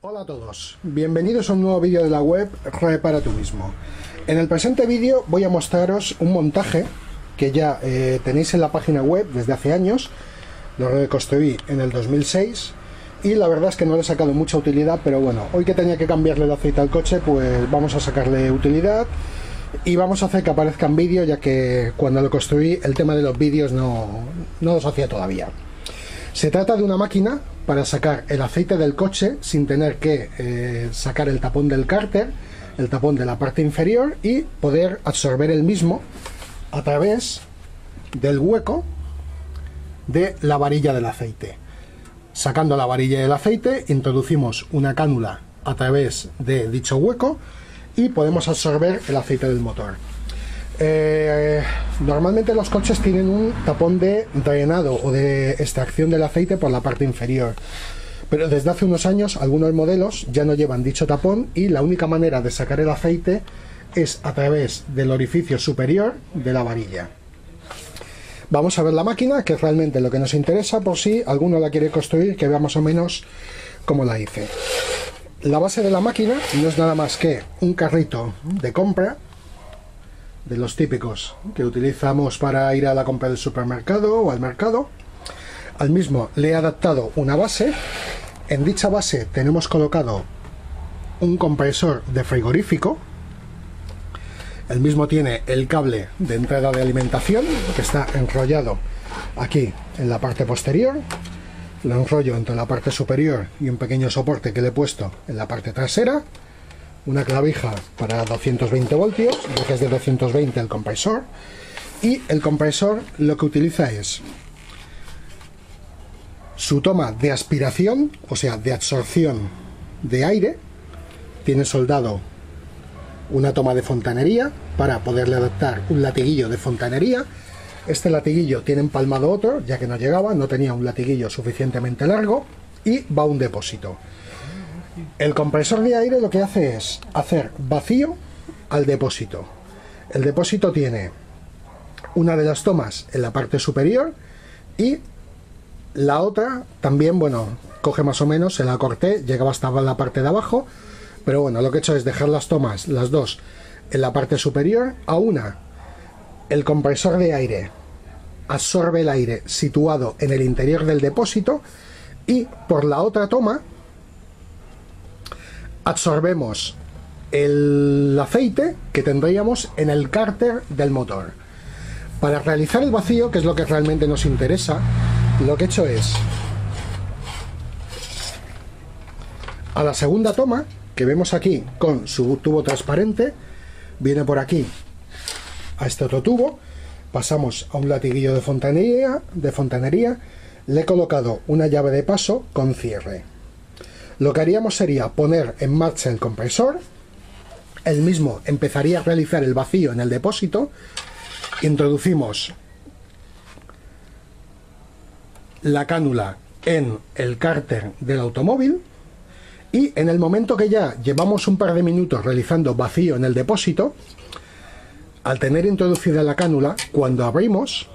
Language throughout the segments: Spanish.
Hola a todos, bienvenidos a un nuevo vídeo de la web Repara tú mismo. En el presente vídeo voy a mostraros un montaje que ya tenéis en la página web desde hace años. Lo reconstruí en el 2006 y la verdad es que no le he sacado mucha utilidad, pero bueno, hoy que tenía que cambiarle el aceite al coche, pues vamos a sacarle utilidad y vamos a hacer que aparezca en vídeo, ya que cuando lo construí el tema de los vídeos no los hacía todavía. Se trata de una máquina para sacar el aceite del coche sin tener que sacar el tapón del cárter, el tapón de la parte inferior, y poder absorber el mismo a través del hueco de la varilla del aceite. Sacando la varilla del aceite, introducimos una cánula a través de dicho hueco y podemos absorber el aceite del motor. Normalmente los coches tienen un tapón de drenado o de extracción del aceite por la parte inferior, pero desde hace unos años algunos modelos ya no llevan dicho tapón y la única manera de sacar el aceite es a través del orificio superior de la varilla. Vamos a ver la máquina, que es realmente lo que nos interesa, por si alguno la quiere construir, que vea más o menos cómo la hice. La base de la máquina no es nada más que un carrito de compra, de los típicos que utilizamos para ir a la compra del supermercado o al mercado. Al mismo le he adaptado una base. En dicha base tenemos colocado un compresor de frigorífico. El mismo tiene el cable de entrada de alimentación, que está enrollado aquí en la parte posterior. Lo enrollo entre la parte superior y un pequeño soporte que le he puesto en la parte trasera. Una clavija para 220 voltios, que es de 220 el compresor, y el compresor lo que utiliza es su toma de aspiración, o sea, de absorción de aire. Tiene soldado una toma de fontanería para poderle adaptar un latiguillo de fontanería. Este latiguillo tiene empalmado otro, ya que no llegaba, no tenía un latiguillo suficientemente largo, y va a un depósito. El compresor de aire lo que hace es hacer vacío al depósito. El depósito tiene una de las tomas en la parte superior y la otra también, bueno, coge más o menos, se la corté, llegaba hasta la parte de abajo, pero bueno, lo que he hecho es dejar las tomas, las dos, en la parte superior. A una, el compresor de aire absorbe el aire situado en el interior del depósito, y por la otra toma absorbemos el aceite que tendríamos en el cárter del motor. Para realizar el vacío, que es lo que realmente nos interesa, lo que he hecho es, a la segunda toma que vemos aquí con su tubo transparente, viene por aquí a este otro tubo, pasamos a un latiguillo de fontanería, le he colocado una llave de paso con cierre. Lo que haríamos sería poner en marcha el compresor, el mismo empezaría a realizar el vacío en el depósito, introducimos la cánula en el cárter del automóvil y en el momento que ya llevamos un par de minutos realizando vacío en el depósito, al tener introducida la cánula, cuando abrimos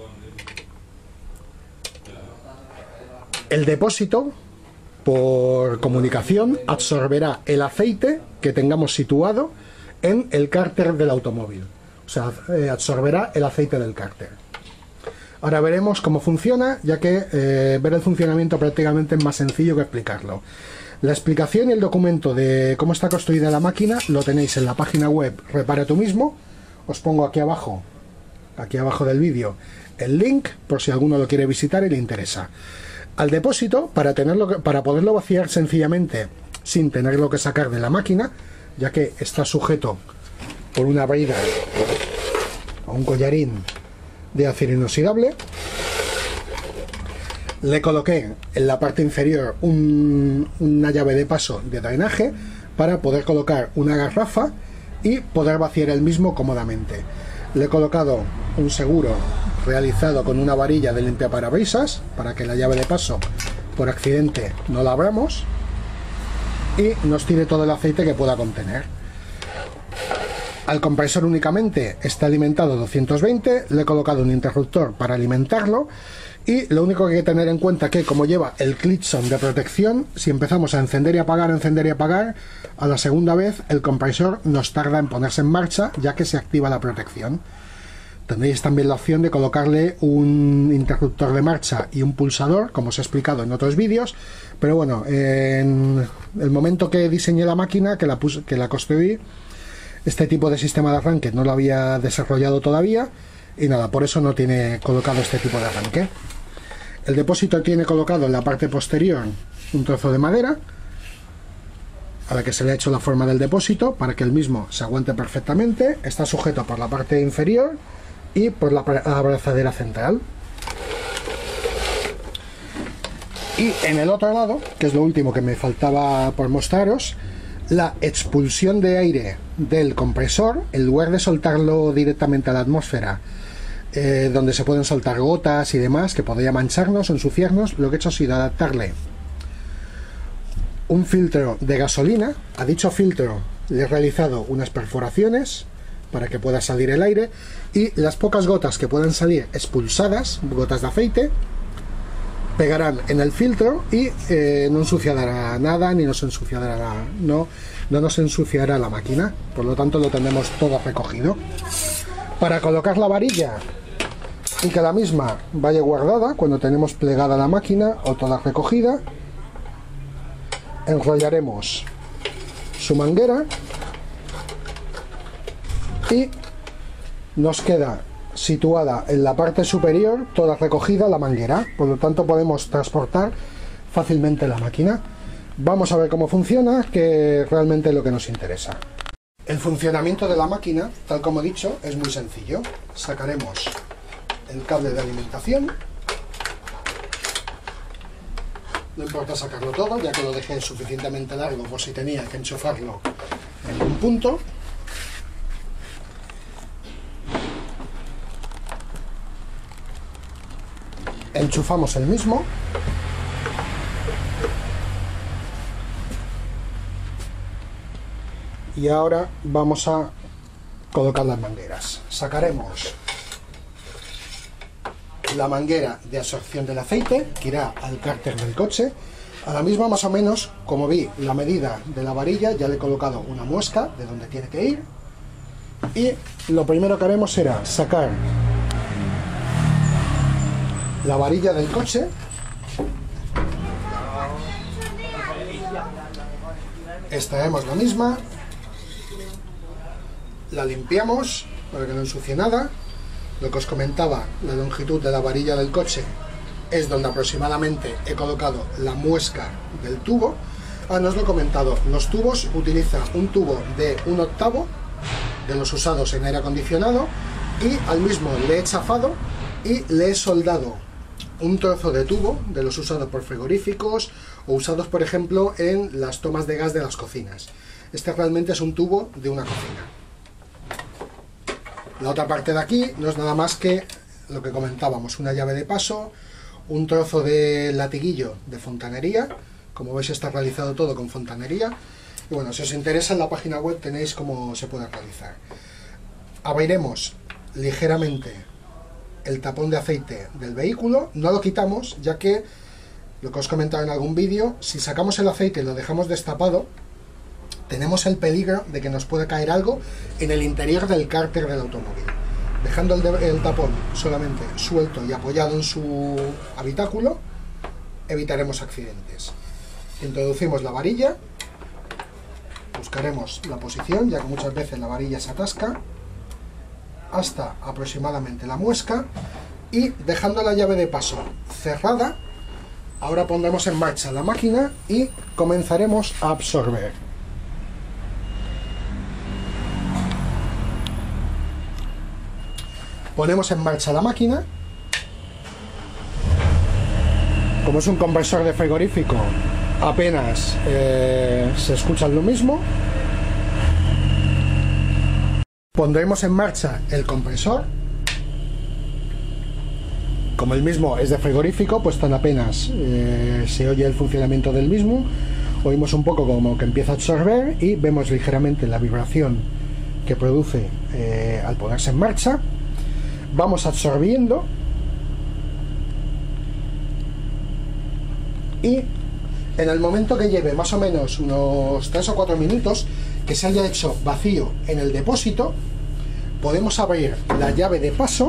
el depósito, por comunicación absorberá el aceite que tengamos situado en el cárter del automóvil, o sea, absorberá el aceite del cárter. Ahora veremos cómo funciona, ya que ver el funcionamiento prácticamente es más sencillo que explicarlo. La explicación y el documento de cómo está construida la máquina lo tenéis en la página web Repara tú mismo. Os pongo aquí abajo del vídeo el link por si alguno lo quiere visitar y le interesa. Al depósito, para poderlo vaciar sencillamente sin tenerlo que sacar de la máquina, ya que está sujeto por una brida o un collarín de acero inoxidable, le coloqué en la parte inferior una llave de paso de drenaje para poder colocar una garrafa y poder vaciar el mismo cómodamente. Le he colocado un seguro realizado con una varilla de limpiaparabrisas para que la llave de paso por accidente no la abramos y nos tire todo el aceite que pueda contener. Al compresor únicamente está alimentado 220, le he colocado un interruptor para alimentarlo y lo único que hay que tener en cuenta que como lleva el Clipson de protección, si empezamos a encender y apagar, a la segunda vez el compresor nos tarda en ponerse en marcha ya que se activa la protección. Tendréis también la opción de colocarle un interruptor de marcha y un pulsador, como os he explicado en otros vídeos, pero bueno, en el momento que diseñé la máquina, que la construí, este tipo de sistema de arranque no lo había desarrollado todavía y nada, por eso no tiene colocado este tipo de arranque. El depósito tiene colocado en la parte posterior un trozo de madera a la que se le ha hecho la forma del depósito para que el mismo se aguante perfectamente. Está sujeto por la parte inferior y por la abrazadera central. Y en el otro lado, que es lo último que me faltaba por mostraros, la expulsión de aire del compresor, en lugar de soltarlo directamente a la atmósfera, donde se pueden soltar gotas y demás que podría mancharnos o ensuciarnos, lo que he hecho ha sido adaptarle un filtro de gasolina. A dicho filtro le he realizado unas perforaciones para que pueda salir el aire y las pocas gotas que puedan salir expulsadas, gotas de aceite, pegarán en el filtro y no ensuciará nada ni nos ensuciará no nos ensuciará la máquina, por lo tanto lo tendremos todo recogido. Para colocar la varilla y que la misma vaya guardada cuando tenemos plegada la máquina o toda recogida, enrollaremos su manguera y nos queda situada en la parte superior, toda recogida la manguera, por lo tanto podemos transportar fácilmente la máquina. Vamos a ver cómo funciona, que realmente es lo que nos interesa. El funcionamiento de la máquina, tal como he dicho, es muy sencillo. Sacaremos el cable de alimentación. No importa sacarlo todo, ya que lo dejé suficientemente largo por si tenía que enchufarlo en un punto. Enchufamos el mismo. Y ahora vamos a colocar las mangueras. Sacaremos la manguera de absorción del aceite que irá al cárter del coche. A la misma, más o menos, como vi la medida de la varilla, ya le he colocado una muesca de donde tiene que ir. Y lo primero que haremos será sacar la varilla del coche. Extraemos la misma, la limpiamos para que no ensucie nada. Lo que os comentaba, la longitud de la varilla del coche es donde aproximadamente he colocado la muesca del tubo. No os lo he comentado, los tubos utiliza un tubo de 1/8 de los usados en aire acondicionado y al mismo le he chafado y le he soldado un trozo de tubo de los usados por frigoríficos o usados por ejemplo en las tomas de gas de las cocinas. Este realmente es un tubo de una cocina. La otra parte de aquí no es nada más que lo que comentábamos, una llave de paso, un trozo de latiguillo de fontanería. Como veis está realizado todo con fontanería. Y bueno, si os interesa en la página web tenéis cómo se puede realizar. Abriremos ligeramente el tapón de aceite del vehículo, no lo quitamos ya que, lo que os he comentado en algún vídeo, si sacamos el aceite y lo dejamos destapado, tenemos el peligro de que nos pueda caer algo en el interior del cárter del automóvil. Dejando el tapón solamente suelto y apoyado en su habitáculo, evitaremos accidentes. Introducimos la varilla, buscaremos la posición, ya que muchas veces la varilla se atasca, hasta aproximadamente la muesca, y dejando la llave de paso cerrada, ahora pondremos en marcha la máquina y comenzaremos a absorber. Ponemos en marcha la máquina. Como es un compresor de frigorífico, apenas se escucha lo mismo. Pondremos en marcha el compresor. Como el mismo es de frigorífico, pues tan apenas se oye el funcionamiento del mismo. Oímos un poco como que empieza a absorber y vemos ligeramente la vibración que produce al ponerse en marcha. Vamos absorbiendo y en el momento que lleve más o menos unos 3 o 4 minutos que se haya hecho vacío en el depósito, podemos abrir la llave de paso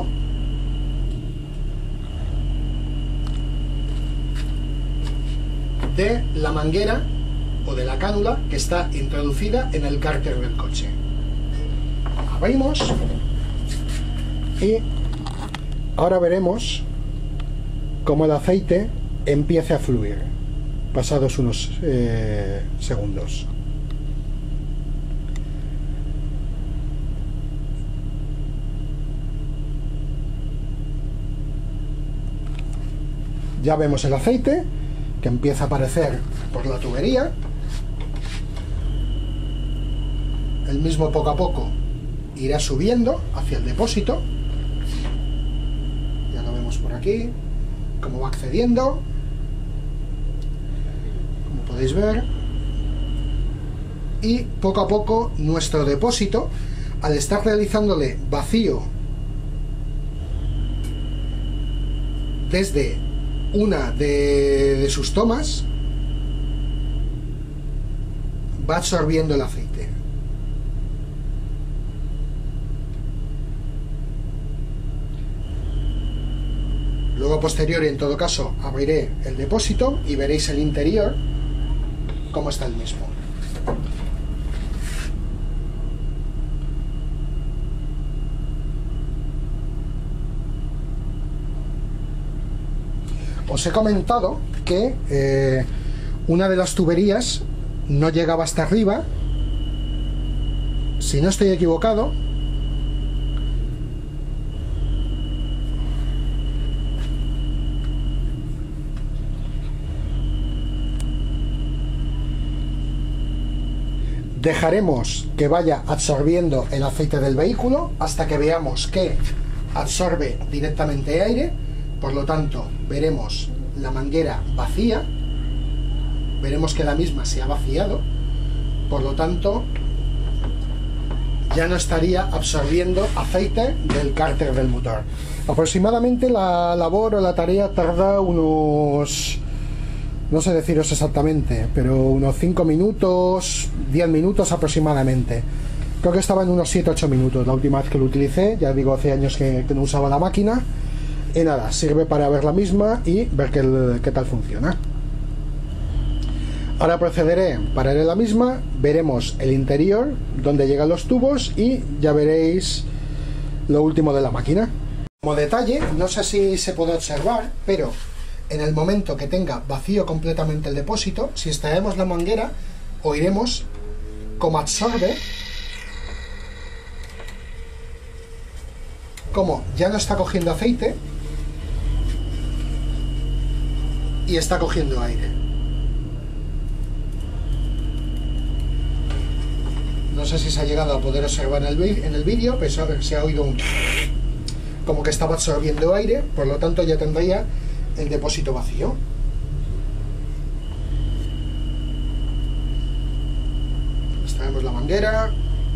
de la manguera o de la cánula que está introducida en el cárter del coche. Abrimos y ahora veremos cómo el aceite empieza a fluir pasados unos segundos. Ya vemos el aceite que empieza a aparecer por la tubería. El mismo poco a poco irá subiendo hacia el depósito. Ya lo vemos por aquí, cómo va accediendo, como podéis ver. Y poco a poco nuestro depósito, al estar realizándole vacío desde una de sus tomas, va absorbiendo el aceite. Luego a posteriori, en todo caso, abriré el depósito y veréis el interior cómo está el mismo. Os he comentado que una de las tuberías no llegaba hasta arriba. Si no estoy equivocado, dejaremos que vaya absorbiendo el aceite del vehículo hasta que veamos que absorbe directamente aire. Por lo tanto, veremos la manguera vacía, veremos que la misma se ha vaciado, por lo tanto ya no estaría absorbiendo aceite del cárter del motor. Aproximadamente la labor o la tarea tarda unos, no sé deciros exactamente, pero unos 5 minutos, 10 minutos aproximadamente. Creo que estaba en unos 7-8 minutos la última vez que lo utilicé, ya digo, hace años que no usaba la máquina. Y nada, sirve para ver la misma y ver qué tal funciona. Ahora procederé, pararé la misma, veremos el interior, donde llegan los tubos y ya veréis lo último de la máquina. Como detalle, no sé si se puede observar, pero en el momento que tenga vacío completamente el depósito, si extraemos la manguera, oiremos cómo absorbe, como ya no está cogiendo aceite y está cogiendo aire. No sé si se ha llegado a poder observar en el vídeo, pero se ha oído un como que estaba absorbiendo aire, por lo tanto ya tendría el depósito vacío. Extraemos la manguera.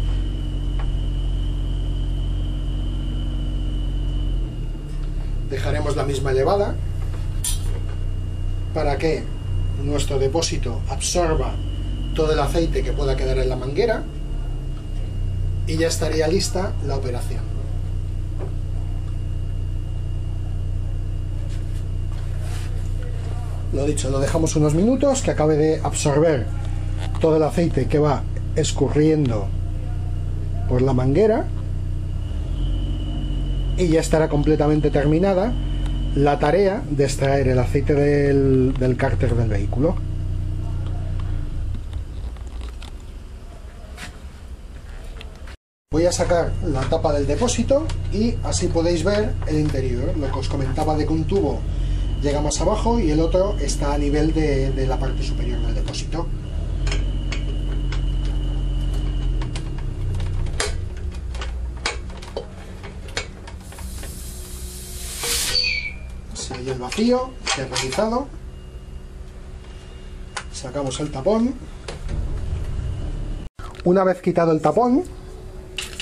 Dejaremos la misma elevada para que nuestro depósito absorba todo el aceite que pueda quedar en la manguera y ya estaría lista la operación. Lo dicho, lo dejamos unos minutos que acabe de absorber todo el aceite que va escurriendo por la manguera y ya estará completamente terminada la tarea de extraer el aceite del cárter del vehículo. Voy a sacar la tapa del depósito y así podéis ver el interior. Lo que os comentaba de que un tubo llega más abajo y el otro está a nivel de la parte superior del depósito. Y el vacío que he realizado, sacamos el tapón. Una vez quitado el tapón,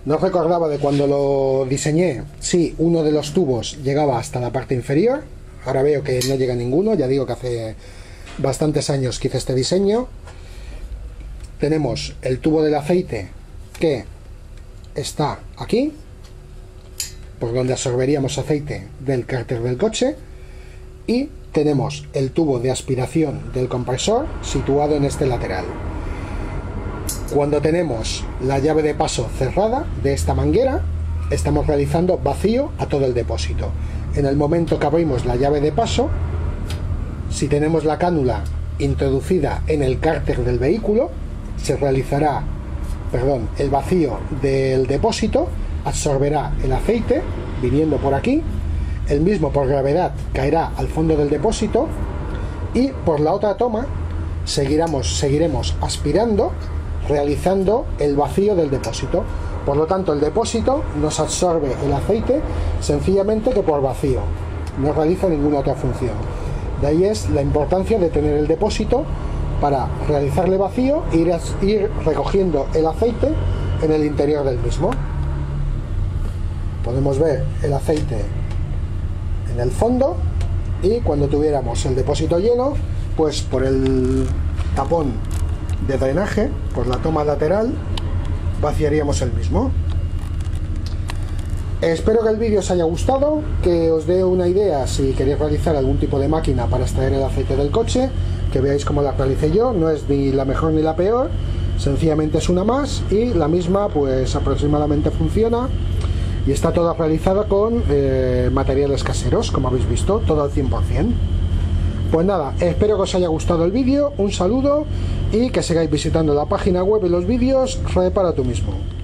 No recordaba de cuando lo diseñé. Sí, uno de los tubos llegaba hasta la parte inferior. Ahora veo que no llega ninguno. Ya digo que hace bastantes años que hice este diseño. Tenemos el tubo del aceite que está aquí, por donde absorberíamos aceite del cárter del coche. Y tenemos el tubo de aspiración del compresor situado en este lateral. Cuando tenemos la llave de paso cerrada de esta manguera, estamos realizando vacío a todo el depósito. En el momento que abrimos la llave de paso, si tenemos la cánula introducida en el cárter del vehículo, se realizará, el vacío del depósito, absorberá el aceite viniendo por aquí, el mismo por gravedad caerá al fondo del depósito y por la otra toma seguiremos aspirando, realizando el vacío del depósito. Por lo tanto, el depósito nos absorbe el aceite sencillamente que por vacío, no realiza ninguna otra función. De ahí es la importancia de tener el depósito para realizarle vacío e ir recogiendo el aceite en el interior del mismo. Podemos ver el aceite en el fondo y cuando tuviéramos el depósito lleno, pues por el tapón de drenaje, por la toma lateral, vaciaríamos el mismo. Espero que el vídeo os haya gustado, que os dé una idea si queréis realizar algún tipo de máquina para extraer el aceite del coche, que veáis cómo la realicé yo. No es ni la mejor ni la peor, sencillamente es una más y la misma pues aproximadamente funciona y está toda realizada con materiales caseros, como habéis visto, todo al 100%. Pues nada, espero que os haya gustado el vídeo, un saludo y que sigáis visitando la página web y los vídeos Repara tú mismo.